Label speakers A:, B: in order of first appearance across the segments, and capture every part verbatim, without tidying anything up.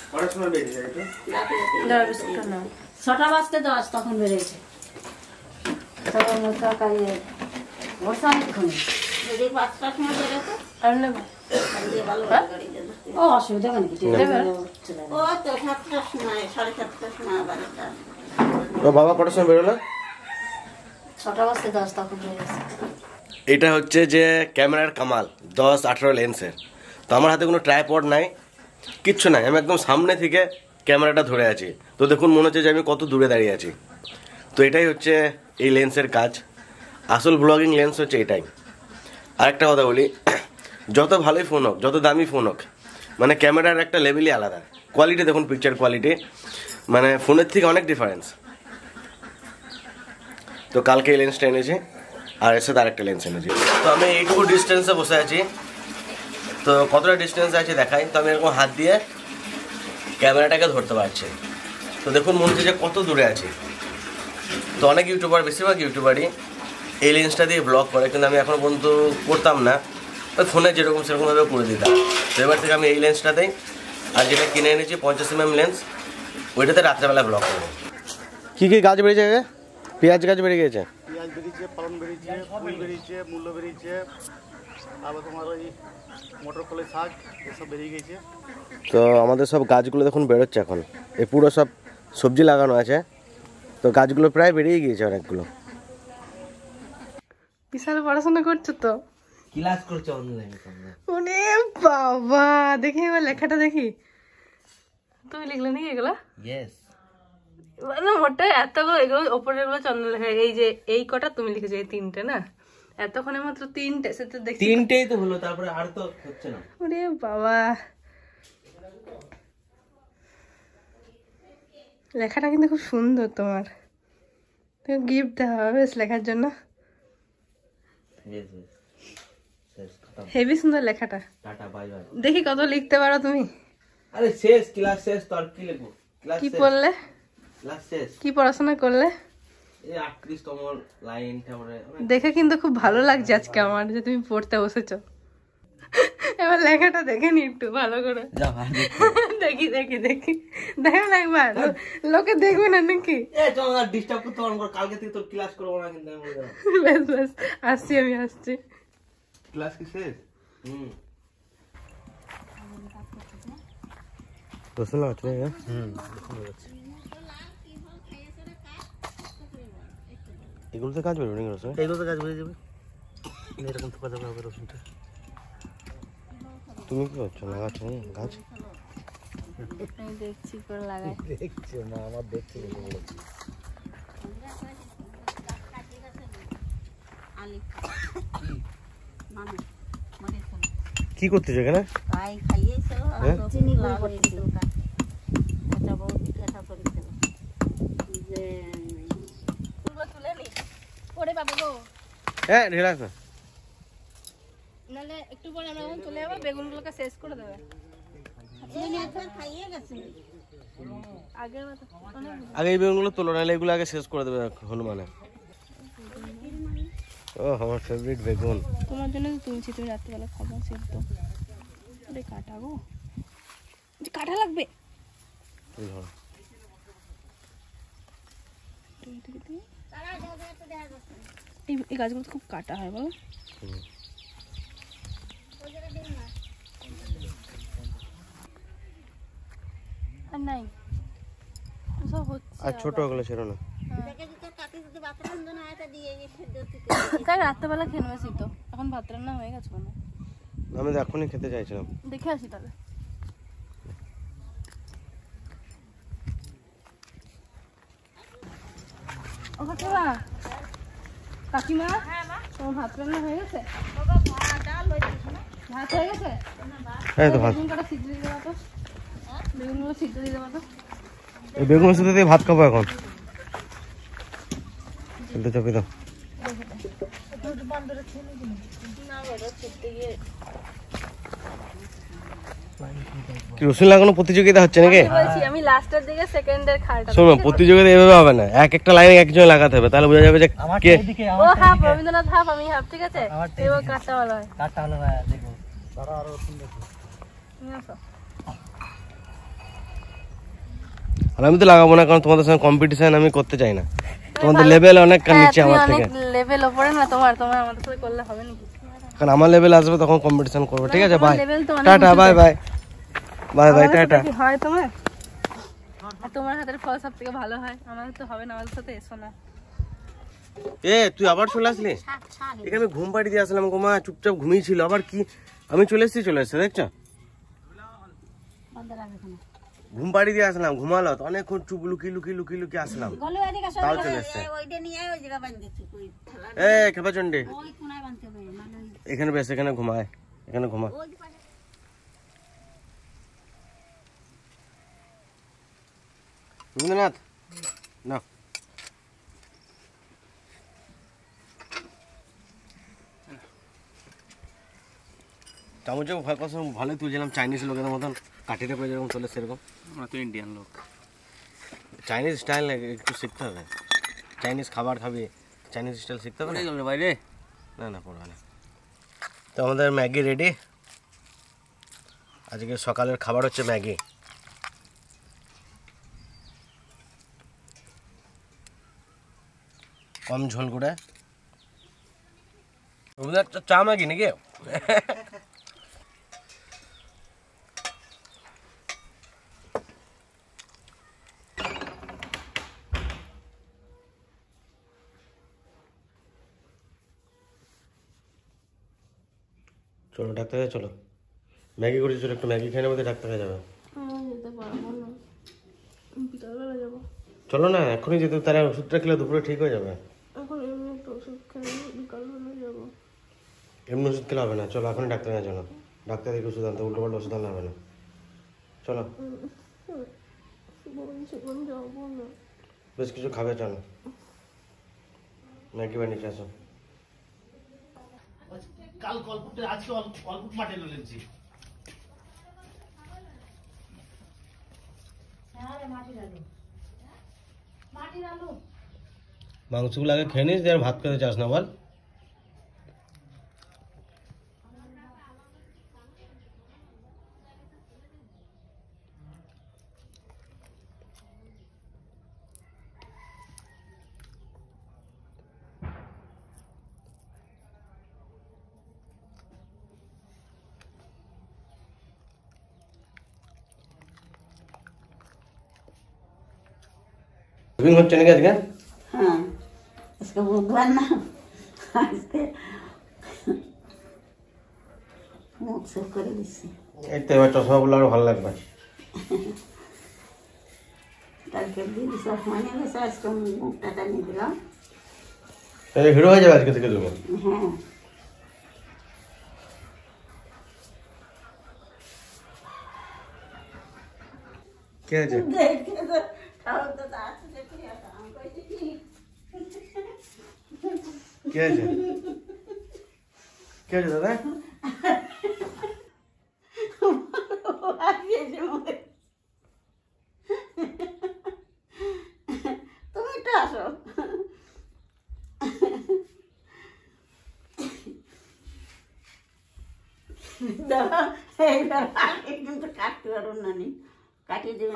A: ছটা বাজতে দশ তখন বেরিয়েছে বর্ষা অনেকক্ষণ যদি পাঁচটার সময় বেরোতো ও অসুবিধা নেই ও তো সাতটার সময় সাড়ে সাতটার সময় বারোটা
B: তো বাবা কটার সময় বেরোলো?
A: ছটা বাজতে দশ তখন বেরিয়েছে।
B: এটা হচ্ছে যে ক্যামেরার কামাল দশ আঠারো লেন্সের। তো আমার হাতে কোনো ট্রাইপড নাই, কিচ্ছু নাই, আমি একদম সামনে থেকে ক্যামেরাটা ধরে আছি। তো দেখুন মনে হচ্ছে যে আমি কত দূরে দাঁড়িয়ে আছি। তো এটাই হচ্ছে এই লেন্সের কাজ, আসল ব্লগিং লেন্স হচ্ছে এটাই। আরেকটা কথা বলি, যত ভালোই ফোন হোক, যত দামি ফোন হোক, মানে ক্যামেরার একটা লেভেলই আলাদা। কোয়ালিটি দেখুন, পিকচার কোয়ালিটি মানে ফোনের থেকে অনেক ডিফারেন্স। তো কালকে এই লেন্সটা এনেছি, আর এর সাথে আরেকটা লেন্স এনেছি। তো আমি এইটুকু ডিস্টেন্সে বসে আছি। তো কতটা ডিস্টেন্স আছে দেখাই। তো আমি এরকম হাত দিয়ে ক্যামেরাটাকে ধরতে পারছি। তো দেখুন মনে হচ্ছে যে কত দূরে আছি। তো অনেক ইউটিউবার, বেশিরভাগ ইউটিউবারই এই লেন্সটা দিয়ে ব্লগ করে, কিন্তু আমি এখনও পর্যন্ত করতাম না। ওই ফোনে যেরকম সেরকমভাবে করে দিতাম। তো এবার থেকে আমি এই লেন্সটাতেই, আর যেটা কিনে এনেছি পঞ্চাশ এম এম লেন্স, ওইটাতে রাত্রেবেলা ব্লগ করবো। কী কী গাছ বেরিয়েছে? পেঁয়াজ গাছ বেরিয়ে গেছে,
C: পেঁয়াজ বেরিয়েছে, পালন বেরিয়েছে, ফুল বেরিয়েছে, মূল্য বেরিয়েছে, তারপর তোমার ওই মটর কলাই শাক এসব বেরিয়ে গেছে।
B: তো আমাদের সব গাছগুলো দেখুন বেরোচ্ছে এখন। এই পুরো সব সবজি লাগানো আছে, তো গাছগুলো প্রায় বেরিয়ে গিয়েছে অনেকগুলো।
D: বিশাল পড়াশোনা করছো তো?
B: ক্লাস করছো অনলাইনে?
D: ওরে বাবা, দেখি এবার লেখাটা দেখি। তুমি লিখলে নাকি এগুলো?
B: ইয়েস।
D: মানে মোটা এতগুলো, এগুলো ওপরের গুলো চন্দ্র লেখা। এই যে এই কটা তুমি লিখেছো, এই তিনটে না? এতক্ষণে মাত্র তিনটে, সেটা দেখছি
B: তিনটেই তো হলো, তারপরে আর তো হচ্ছে না।
D: ওরে বাবা, লেখাটা কিন্তু খুব সুন্দর তোমার। তুমি গিফট দেওয়া হবে বেশ লেখার জন্য। হেভি সুন্দর লেখাটা।
B: Tata bye bye.
D: দেখি কত লিখতে পারো তুমি।
B: আরে শেষ, ক্লাস শেষ, তো আর কি লিখবো? ক্লাস
D: কি পড়লে?
B: ক্লাস শেষ।
D: কি পড়াশোনা করলে?
B: এই আটত্রিশ তম লাইন। তারপরে
D: দেখে কিন্তু খুব ভালো লাগছে আজকে আমার, যে তুমি পড়তে বসেছো। এবার লেখাটা দেখে নি একটু ভালো করে। দেখি দেখি দেখি দেখো না একবার, লোকে দেখবে না নাকি?
B: ডিস্টার্ব করতে পারবো, কালকে থেকে তোর ক্লাস করবো না কিন্তু।
D: বেশ বেশ, আসছি আমি, আসছি।
B: ক্লাস কি শেষ? হুম, রসুন লাগাচ্ছি না? হুম, এগুলোতে কাজ বেরোবে নাকি রসুন?
C: এইগুলোতে গাছ বেরিয়ে যাবে, এরকম থোকা দেওয়া হবে রসুনটা।
B: তুমি কি করছো? লাগাচ্ছ না গাছ?
D: আমি দেখছি করে লাগাই।
C: দেখছো না? আমার দেখছি বলেছি।
B: কি করতেছো এখানে? হ্যাঁ, রিল্যাক্স না।
D: নালে একটু পরে আমরা যখন চলে যাবো, বেগুনগুলোকে শেষ করে দেবে।
B: আগে এই বেগুনগুলো তোলো, নাহলে এগুলো আগে শেষ করে দেবে হনুমানে। ও আমার ফেভারিট বেগুন।
D: তোমার জন্য তো তুলছি, তুমি রাত্রিবেলা খাবো সেদ্ধ। ওরে কাটা গো, কাটা লাগবে। এই গাছগুলো খুব কাটা হয় বলো। আর নাই সব হচ্ছে,
B: আর ছোট ওগুলো ছিল না।
D: তাই রাত্রেবেলা খেয়ে নেবে তো, এখন ভাত রান্না হয়ে গেছে মানে।
B: আমি তো এখনই খেতে চাইছিলাম।
D: দেখে আসি তাহলে। ও কাকিমা, কাকিমা তোমার ভাত রান্না হয়ে গেছে? ভাত হয়ে গেছে? বেগুন কটা সিদ্ধ দিয়ে দেওয়া তো, বেগুনগুলো সিদ্ধ দিয়ে দেওয়া তো।
B: এই বেগুন শুধু দিয়ে ভাত খাবো এখন। চাপি দাও। রসুন লাগানো প্রতিযোগিতা হচ্ছে নাকি?
D: আমি লাস্টের দিকে সেকেন্ডের খালটা।
B: শোনো, প্রতিযোগিতা এভাবে হবে না, এক একটা লাইনে একজন লাগাতে হবে, তাহলে বোঝা যাবে যে কে।
D: ও হাফ রবীন্দ্রনাথ, হাফ আমি হাফ, ঠিক আছে? এও কাঁচা ভালো হয়,
C: কাটটা হলো দেখো। তারা আরো সুন্দর।
D: নিয়ে আসো।
B: আর আমি তো লাগাবো না, কারণ তোমাদের সঙ্গে কম্পিটিশন আমি করতে চাই না। তোমাদের লেভেল অনেক নিচে আমার থেকে,
D: লেভেল উপরে না তোমার, তোমার আমাদের সাথে করলে হবে নাকি?
B: কারণ আমার লেভেল আসবে তখন কম্পিটিশন করবো। ঠিক আছে, bye, tata, bye bye, bye bye, tata.
D: হয় তোমার, আর তোমার হাতের ফল সব থেকে ভালো হয়, আমাদের তো হবে না, আমাদের সাথে এসো না।
B: এ তুই আবার চলে আসলি? ঠিক আমি ঘুম পাড়ি দিয়ে আসলাম, গোমা চুপচাপ ঘুমিয়েছিল, আবার কি আমি চলে এসেছি, চলে এসছে দেখছো, ঘুম পাড়ি দিয়ে আসলাম, ঘুমালো তো অনেকক্ষণ, চুপ লুকি লুকি লুকি লুকি আসলাম, তাও চলে এসছে। এ খেপা চন্ডে, এখানে বেশ, এখানে ঘুমায়, এখানে ঘুমা। রবীন্দ্রনাথ না, চামচে ভয় কষ্ট ভালোই তুলছিলাম, চাইনিজ লোকের মতন কাঠিতে করে যেরকম চলে সেরকম।
C: আমরা তো ইন্ডিয়ান লোক,
B: চাইনিজ স্টাইল একটু শিখতে হবে, চাইনিজ খাবার খাবি, চাইনিজ স্টাইল শিখতে হবে না
C: বাইরে।
B: না না পড়বে না। তো আমাদের ম্যাগি রেডি, আজকে সকালের খাবার হচ্ছে ম্যাগি। কম ঝোল করে চা ম্যাগি নাকি? চলো ডাক্তার চলো, ম্যাগি করেছি, চলো একটু ম্যাগি খেয়ে নেবো, ডাক্তার যাবে। চলো না এখনই যেতে, তারা ওষুধটা খেলে দুপুরে ঠিক হয়ে যাবে। এমনি ওষুধ খেলে হবে না, চলো এখনই ডাক্তার কাছে চলো, ডাক্তার থেকে ওষুধ আনতে, উল্টো পাল্টা ওষুধ আনলে হবে না, চলো। বেশ কিছু খাবে, চলো ম্যাগি বানিয়ে আসো।
C: কাল কলপুটে, আজকে কলপুট মাঠে লেগেছি।
B: মাংসগুলো আগে খেয়ে নিস, ভাত খেতে চাস না বল? হচ্ছে নাকি আজকে?
A: হ্যাঁ, আজকে বুধবার না, আজকে মুখ সেভ করে দিচ্ছি।
B: এই তো এবার চশমা বললে আরো ভালো লাগবে।
A: কালকে দিদি চশমা নিয়ে গেছে, আজকে মুখটা টানিয়ে দিলাম।
B: হিরো হয়ে যাবে আজকে থেকে তুমি।
A: হ্যাঁ,
B: কে আছে? কে আছে? কে আছে দাদা?
A: তুমি একটু আসো। এইবার আগে কিন্তু কাটতে পারো না, নি কাটিয়ে দেবে।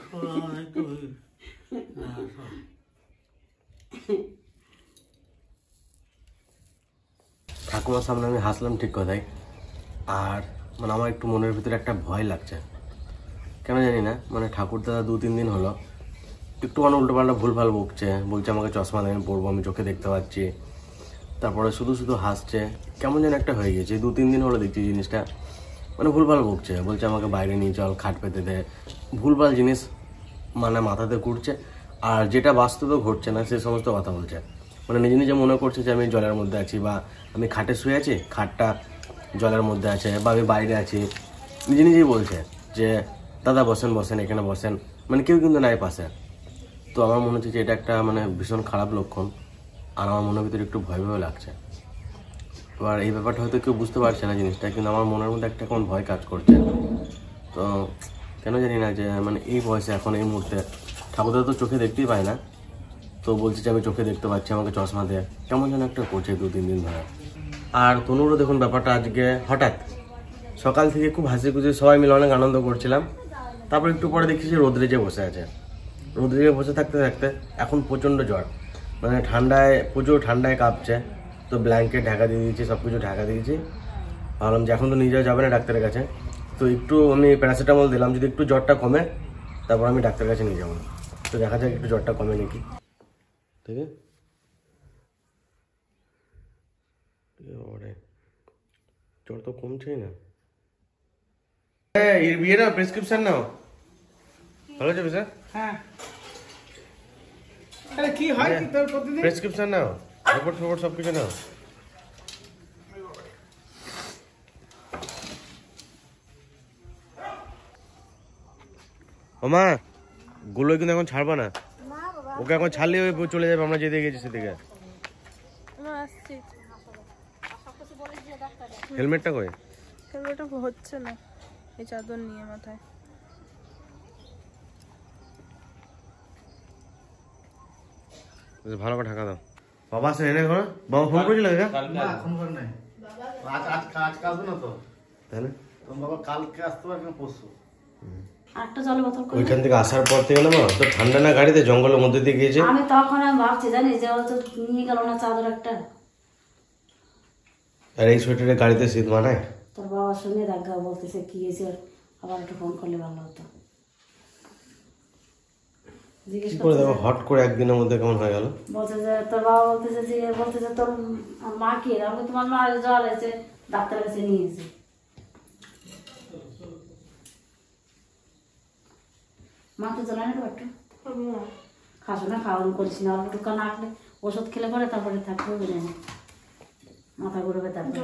B: ঠাকুমার সামনে আমি হাসলাম ঠিক কথাই, আর মানে আমার একটু মনের ভিতরে একটা ভয় লাগছে, কেন জানি না। মানে ঠাকুর দাদা দু তিন দিন হলো একটু মানে উল্টো পাল্টা ভুলভাল বকছে, বলছে আমাকে চশমা দেন পড়বো, আমি চোখে দেখতে পাচ্ছি, তারপরে শুধু শুধু হাসছে, কেমন যেন একটা হয়ে গেছে। দু তিন দিন হলো দেখছি জিনিসটা, মানে ভুলভাল বকছে, বলছে আমাকে বাইরে নিয়ে চল, খাট পেতে দে, ভুলভাল জিনিস মানে মাথাতে ঘুরছে, আর যেটা বাস্তবে ঘটছে না সে সমস্ত কথা বলছে। মানে নিজে নিজে মনে করছে যে আমি জলের মধ্যে আছি, বা আমি খাটে শুয়ে আছি, খাটটা জলের মধ্যে আছে, বা আমি বাইরে আছি, নিজে নিজেই বলছে যে দাদা বসেন বসেন এখানে বসেন, মানে কেউ কিন্তু নাই পাশে। তো আমার মনে হচ্ছে যে এটা একটা মানে ভীষণ খারাপ লক্ষণ, আর আমার মনের ভিতরে একটু ভয় ভয় লাগছে। এবার এই ব্যাপারটা হয়তো কেউ বুঝতে পারছে না জিনিসটা, কিন্তু আমার মনের মধ্যে একটা কেমন ভয় কাজ করছে। তো কেন জানি না যে মানে এই বয়সে এখন এই মুহূর্তে ঠাকুরদা তো চোখে দেখতেই পায় না, তো বলছে যে আমি চোখে দেখতে পাচ্ছি, আমাকে চশমা দেয়, কেমন যেন একটা করছে দু তিন দিন ধরে। আর তনুরও দেখুন ব্যাপারটা আজকে হঠাৎ সকাল থেকে খুব হাসি খুশি সবাই মিলে অনেক আনন্দ করছিলাম, তারপর একটু পরে দেখছি যে রোদ্রে যে বসে আছে। রোদ্রে বসে থাকতে থাকতে এখন প্রচণ্ড জ্বর, মানে ঠান্ডায় প্রচুর ঠান্ডায় কাঁপছে। তো ব্ল্যাঙ্কেট ঢাকা দিয়ে দিয়েছি, সব কিছু ঢাকা দিয়েছি। ভাবলাম যে এখন তো নিয়ে যাওয়া যাবে না ডাক্তারের কাছে, তো একটু আমি প্যারাসিটামল দিলাম, যদি একটু জ্বরটা কমে তারপর আমি ডাক্তারের কাছে নিয়ে যাবো। তো দেখা যাক একটু জ্বরটা কমে নাকি। ঠিক আছে, জ্বর তো কমছেই না। বিয়ে না প্রেসক্রিপশন নাও, ভালো যাবে স্যার।
E: হ্যাঁ আরে কি হয় কি তোর প্রতিদিন
B: প্রেসক্রিপশন নাও, রিপোর্ট ফিপোর্ট সব কিছু নাও। ও মা, গুলো কিন্তু এখন ছাড়বা না, ওকে এখন ছাড়লে ওই চলে যাবে, আমরা যেদিকে গেছি সেদিকে। হেলমেটটা কই?
D: হেলমেটটা হচ্ছে না, এই চাদর নিয়ে মাথায়।
B: ভালো করে ঢাকা দাও। বাবা সে এনে ঘরে, বাবা ফোন করেছিল
C: না ফোন করে নাই, আজ আজ আজ আসবে না তো,
B: তাই না?
C: তোমার বাবা কালকে আসতে পারবে না পরশু।
A: আটটা জলের বোতল করে
B: ওইখান থেকে আসার পর থেকে না মা, তো ঠান্ডা না গাড়িতে, জঙ্গলের মধ্যে দিয়ে গিয়েছে।
A: আমি তখন আমি ভাবছি জানিস যে ও তো নিয়ে গেল না চাদর একটা।
B: আর এই সোয়েটারে গাড়িতে শীত মানায়?
A: তোর বাবার সঙ্গে দেখা বলতেছে কি হয়েছে, ওর আবার একটু ফোন করলে ভালো হতো। জিজ্ঞেস
B: কি করে দেখো
A: করতেছে,
B: হট করে একদিনের মধ্যে কেমন হয়ে গেল।
A: বলছে যে তোর বাবা বলতেছে যে বলতেছে তোর মা কি, আমি তোমার মা জল আছে ডাক্তারের কাছে নিয়ে গেছে। মাকে জ্বলায় না একটু খাসো না, খাওয়ান করিস না, অল্প টুকা না খেলে ওষুধ খেলে পরে তারপরে থাকবে বুঝে না, মাথা ঘুরবে তারপরে।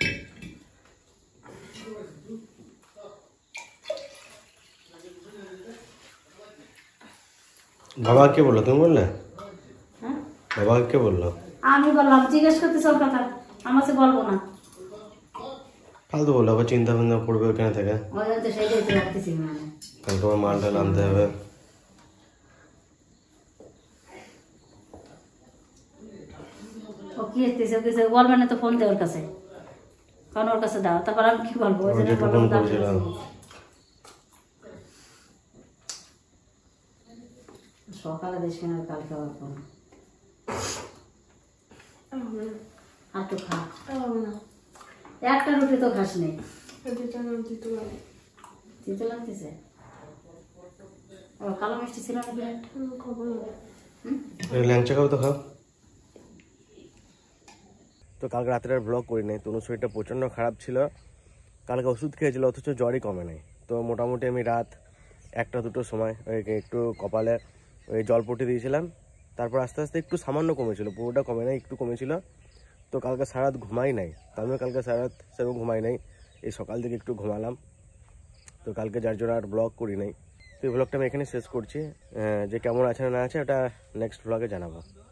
B: বাবা কে বললো, তুমি বললে?
A: হ্যাঁ
B: বাবা কে বললো?
A: আমি বললাম জিজ্ঞেস করতে সব কথা, আমার সে বলবো না।
B: ফালতু বললো, আবার চিন্তা ভাবনা পড়বে ওখানে থেকে।
A: ওই জন্য তো সেইটাই তো রাখতেছি মানে।
B: কারণ তোমার মালটা আনতে হবে।
A: ও কি এসতেছে, ও কিছু বলবে না তো ফোন দে ওর কাছে, কারণ ওর কাছে দাও, তারপর আমি কি বলবো। ওই জন্য বললাম ডাক্তারের কাছে নিয়ে। সকালে দেশ কেন কালকে আবার ফোন আর তো খা, একটা রুটি তো খাস নেই, দিতে লাগতেছে। কালো মিষ্টি ছিল না বিরাট,
B: ল্যাংচা খাও তো খাও। তো কালকে রাত্রে আর ব্লগ করি নাই, তনুর শরীরটা প্রচণ্ড খারাপ ছিল, কালকে ওষুধ খেয়েছিল অথচ জ্বরই কমে নাই। তো মোটামুটি আমি রাত একটা দুটোর সময় ওই একটু কপালে ওই জলপট্টি দিয়েছিলাম, তারপর আস্তে আস্তে একটু সামান্য কমেছিল, পুরোটা কমে নাই, একটু কমেছিল। তো কালকে সারা রাত ঘুমাই নাই, আমিও কালকে সারা রাত সেরকম ঘুমাই নাই, এই সকাল থেকে একটু ঘুমালাম। তো কালকে যার জন্য আর ব্লগ করি নাই। তো এই ব্লগটা আমি এখানে শেষ করছি, যে কেমন আছে না আছে ওটা নেক্সট ব্লগে জানাবো।